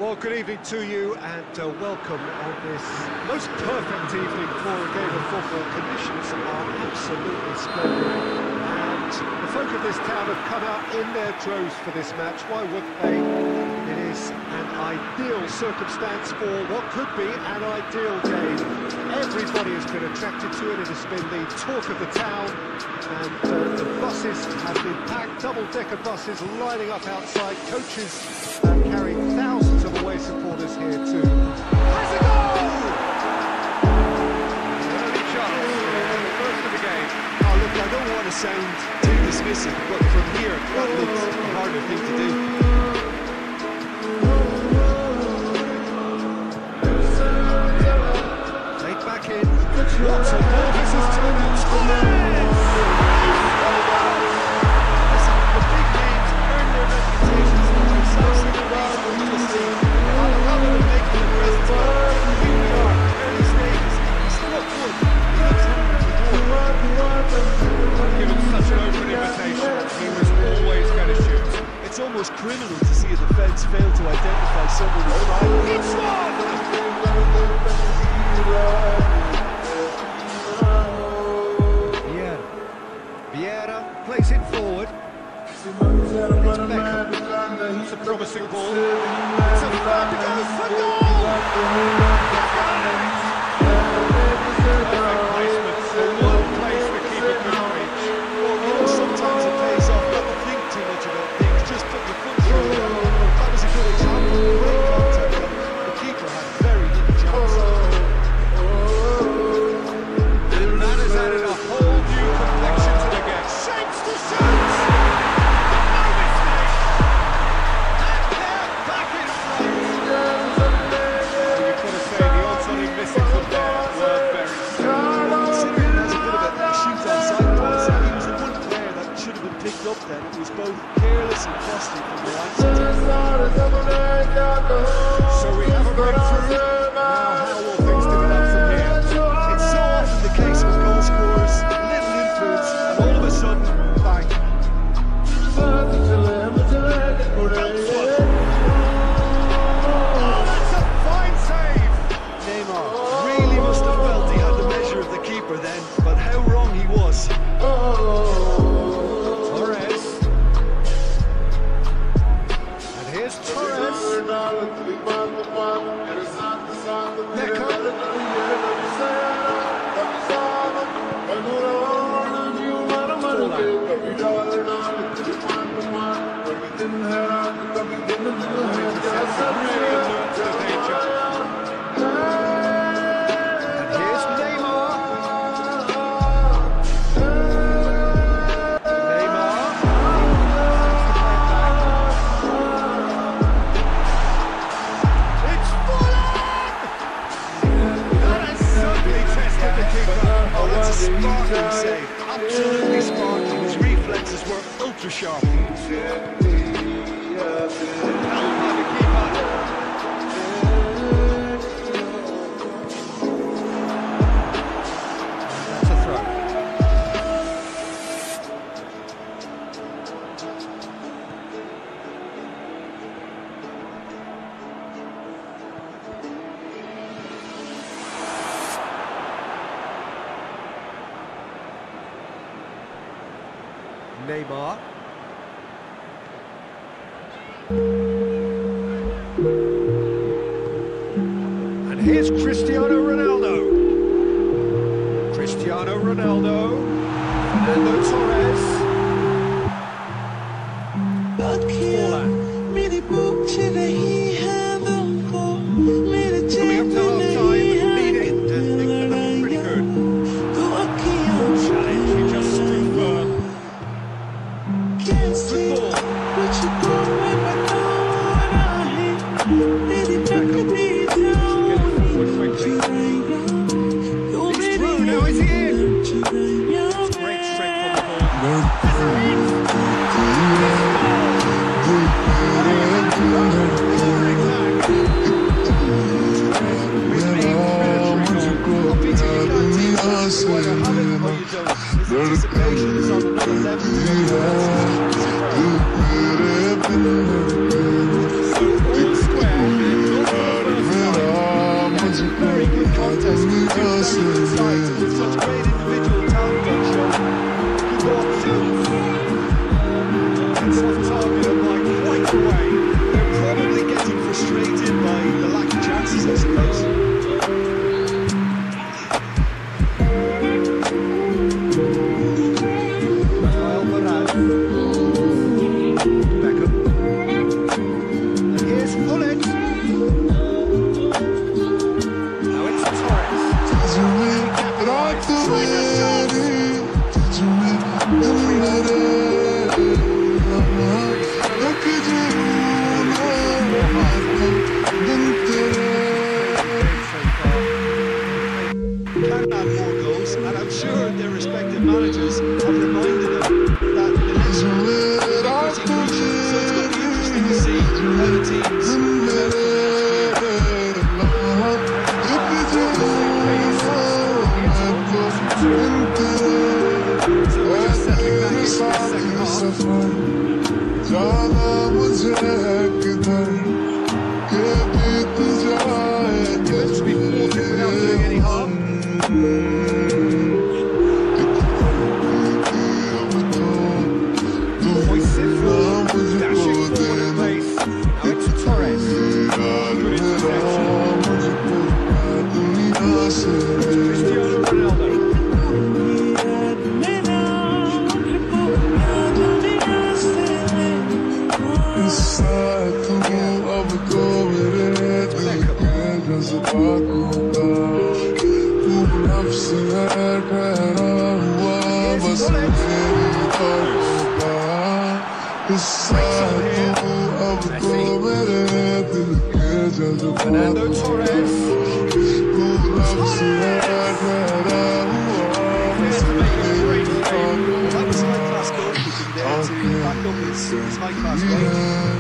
Well, good evening to you and welcome on this most perfect evening for a game of football. Conditions are absolutely splendid and the folk of this town have come out in their droves for this match. Why wouldn't they? It is an ideal circumstance for what could be an ideal game. Everybody has been attracted to it. It has been the talk of the town and the buses have been packed, double-decker buses lining up outside. Coaches carrying thousands of away supporters here too. Has a goal! Early chance, the first of the game. Oh look, I don't want to sound too dismissive, but from here, that looks a harder thing to do. Played back in. What a ball this has turned out. Listen, the big names earn their reputations for precisely the reason we just seen. Rather than making the presence known, here we are, early stages. He's struck wood. He looks hungry for more. Given such an open invitation, he was always going to shoot. It's almost criminal to see a defence fail to identify someone who's fighting. It's one! Vieira plays it forward. It's Beckham. It's a promising ball. It's a fire to go for goal! Perfect placement. The one place the keeper couldn't reach. Well, you know, sometimes it pays off not to think too much about things, just put your foot through it. That was a good example. Great contact. The keeper had very little chance. And that has added a whole new complexion to the game. Shapes to shoot! No mistake! And they're back in front! You've got to say, the odds on him missing from there were very strong. Considering there's a bit of a shoot on side policy, he was the one player that should have been picked up then. It was both careless and costly from the outset. So we have a breakthrough. Now how will things develop from here? It's so often the case with goal scorers, little influence, and all of a sudden, bang. Oh, that's a fine save! Neymar really must have felt he had the measure of the keeper then, but how wrong he was. Torres. And here's Torres. Really alert to the danger. And here's Neymar. Neymar. It's Fulham! That has certainly tested the keeper. Oh, that's a sparkling save. Absolutely sparkling. His reflexes were ultra sharp. Held by the keeper. That's a throw. Neymar. And here's Cristiano Ronaldo. Cristiano Ronaldo. Fernando Torres. Forlan. Coming up to half-time, leading, and things are looking pretty good. Challenge, he just stood firm. Good ball. He's through now, is he in? Great strength on the ball. That's a hit! Anticipation is on another level. So all square. very good sides with such great individual talent on show. Could go on soon. It's off target and by quite a way. They're probably getting frustrated by the lack of chances, I suppose. Rafael Varane. Beckham. And here's Gullit. Now it's Torres. Can add more goals, and I'm sure their respective managers have reminded them that the next one is pretty crucial. So it's going to be interesting to see how the teams so we're just settling back into the second half. It's to be thwarted without doing any harm. Dashing forward at pace. Now it's Torres. Good interception. Cristiano Ronaldo. Fernando Torres. That was high-class goalkeeping there to back up his high-class game.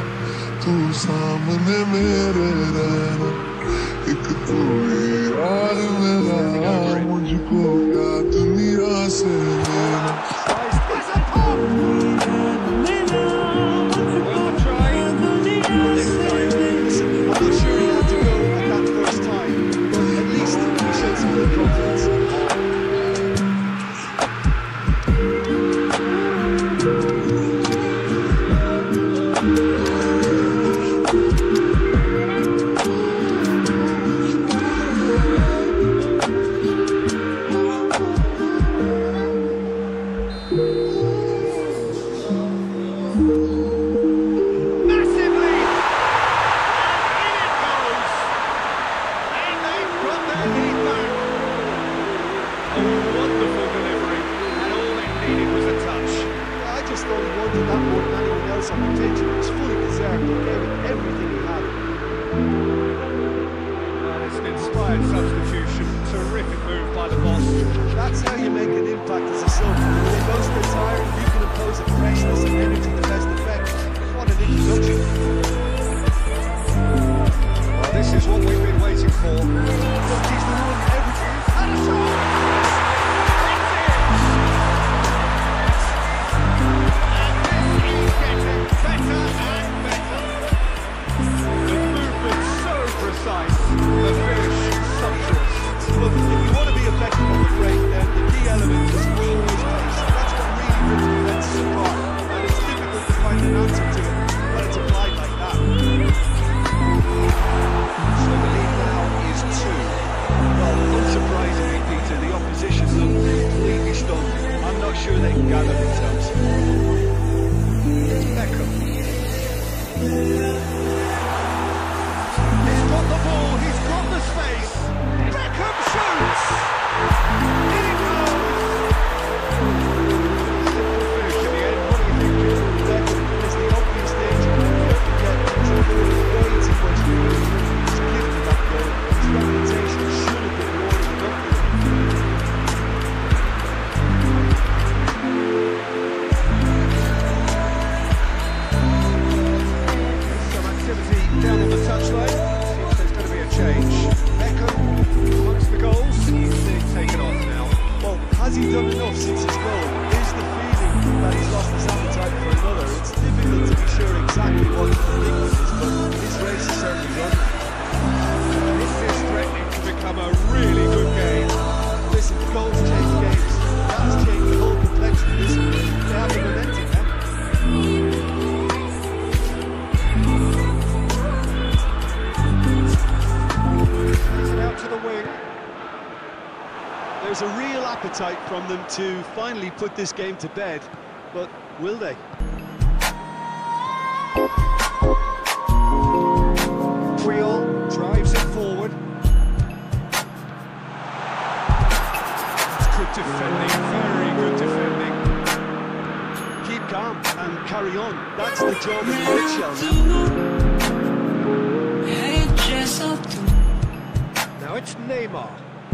On the pitch, it was fully deserved. He gave it everything he had. And it's an inspired substitution. Terrific move by the boss. That's how you make an impact as a sub. When most get tired, you can impose a freshness and energy to best effect. What an introduction. Well, this is what we've been waiting for. Look, he's the one everything. And a shot! Sure they can gather themselves. Beckham. He's got the ball, he's got the space. Beckham shoots! In it goes! Simple finish in the end. What do you think? Beckham is the obvious danger. Yet he's way too much room. He's gifted that goal. His reputation should have been rewarded enough. Down on the touchline, seems there's going to be a change. Beckham, amongst the goals, he's being taken off now. Well, has he done enough since his goal? Is the feeling that he's lost his appetite for another? It's difficult to be sure exactly what the predicament is, but his race is certainly done. This is threatening to become a really good game. There's a real appetite from them to finally put this game to bed, but will they? Wheel drives it forward. It's good defending, very good defending. Keep calm and carry on. That's the job in the nutshell. Now it's Neymar.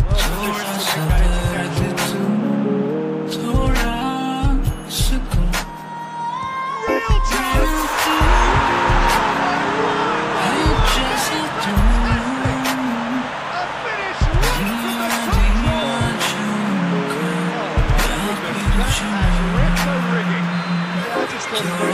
Real chance! A finish right from the top draw! Oh my goodness, that has ripped the rigging. I just thought it was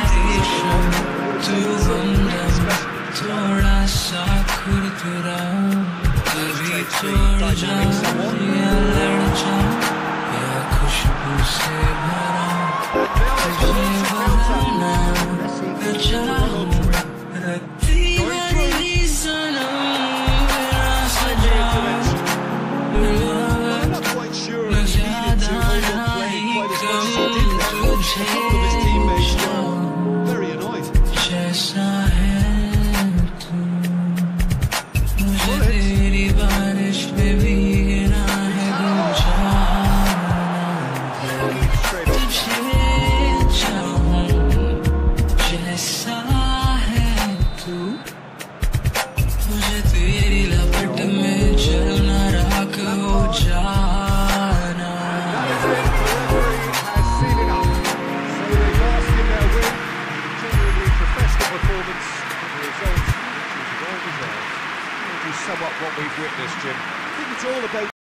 I'm not quite sure if he needed to hold on play quite as much as he did there. A couple of his teammates were very annoyed. Somewhat what we've witnessed, Jim. I think it's all about